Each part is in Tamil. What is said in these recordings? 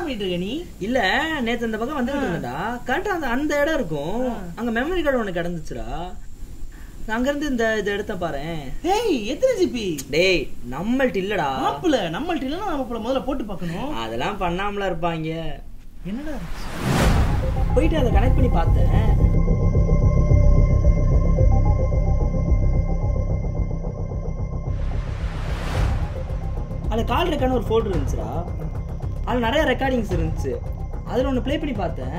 பண்ணிட்டு இருக்க நீ? இல்ல நேத்து அந்த பக்கம் வந்துட்டு இருந்தடா. கரெக்டா அந்த இடம் இருக்கும். அங்க மெமரி கார்டு ஒண்ணு கிடந்துச்சுடா. அங்க இருந்து இந்த எடுத்த பாரு. ஏய் எத்தனை ஜிபி? டேய் நம்மள்ட்ட இல்லடா. மாப்ள நம்மள்ட்ட இல்லனா நாம முதல்ல போட்டு பார்க்கணும். அதெல்லாம் பண்ணாமல இருப்பாங்க. என்னடா போயிட்டு அதை கனெக்ட் பண்ணி பார்த்தேன். அதுல கால் ரெக்கார்டு ஒரு ஃபோல்டர் இருந்துச்சுடா. அதுல நிறைய ரெக்கார்டிங்ஸ் இருந்துச்சு. அதுல ஒன்னு ப்ளே பண்ணி பார்த்தேன்.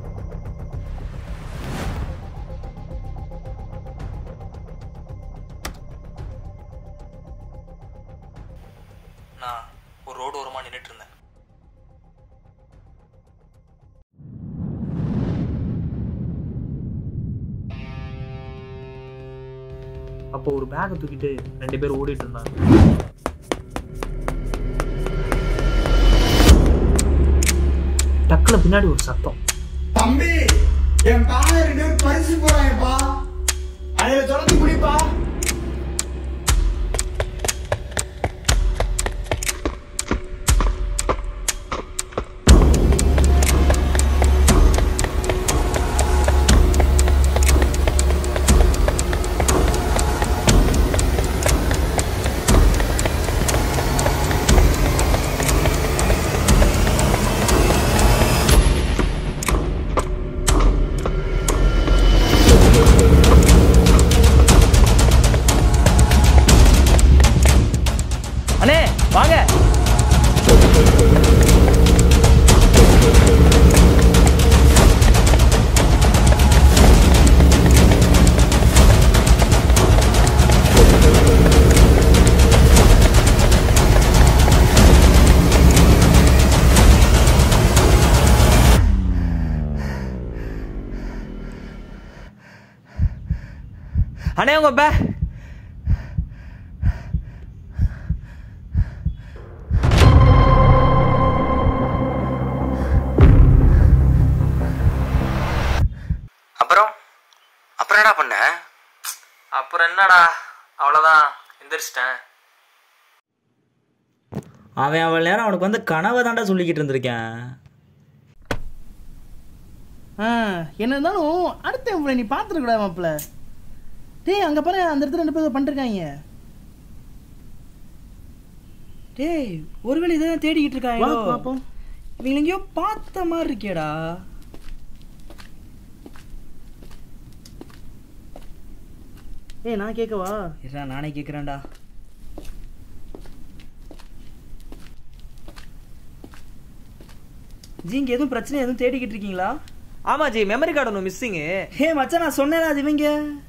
நான் ஒரு ரோடு ஓரமா நின்னுட்டு இருந்தேன். அப்போ ஒரு பேக்கை தூக்கிட்டு 2 பேர் ஓடிட்டு இருந்தாங்க. டக்குல பின்னாடி ஒரு சத்தம். தம்பி என் பேர 2 பேர் பரிசு போறாங்கப்பா. அதைய தொடர்ந்து குடிப்பா. வாங்க. அண்ணே உங்க பே என்னடா பண்ண? அப்புறம் என்னடா அவ்வளோதான் எந்திரிச்சிட்டேன். அவன் அவ்வளோ நேரம் அவனுக்கு வந்து கனவை தாண்டா சொல்லிக்கிட்டு இருந்திருக்கேன். என்ன இருந்தாலும் அடுத்த எவ்வளோ நீ பார்த்துருக்கூடாது மாப்பிள்ள. டேய் அங்கே பாரு அந்த இடத்துல 2 பேர் பண்ணிருக்காங்க. டேய் ஒருவேளை இதான் தேடிக்கிட்டு இருக்காங்க. பார்ப்போம். இவங்க எங்கேயோ பார்த்த மாதிரி இருக்கேடா. ஏய் நான் கேட்கவா? இல்ல நானே கேட்குறேன்டா. ஜி இங்கே எதுவும் பிரச்சனை எதுவும் தேடிக்கிட்டு இருக்கீங்களா? ஆமா ஜி மெமரி கார்டு ஒன்று மிஸ்ஸிங்கு. ஹே மச்சான் நான் சொன்னேன் அது இவங்க.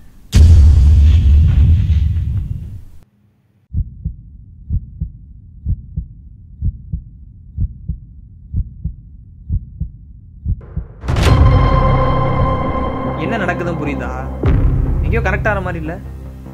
என்ன நடக்குதுன்னு புரியுதா? எங்கேயோ கனெக்ட் ஆகிற மாதிரி இல்லை.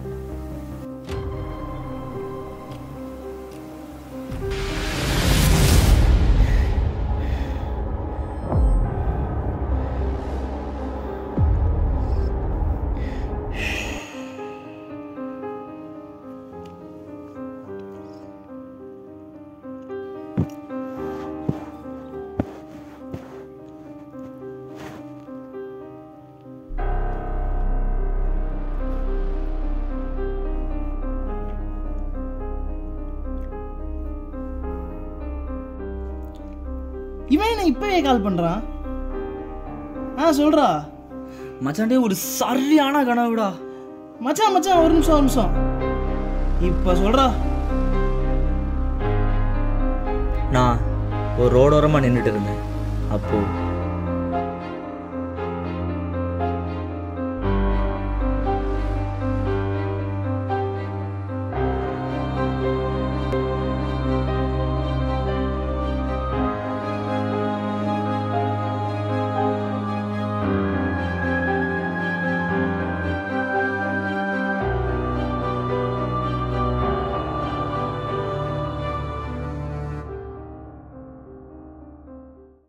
இவன் என்ன இப்பவே கால் பண்றான்? சொல்றா மச்சான்டே ஒரு சரியான கனவுடா. மச்சான் மச்சான் ஒரு நிமிஷம் இப்ப சொல்றா. நான் ஒரு ரோடோரமா நின்றுட்டு இருந்தேன். அப்போ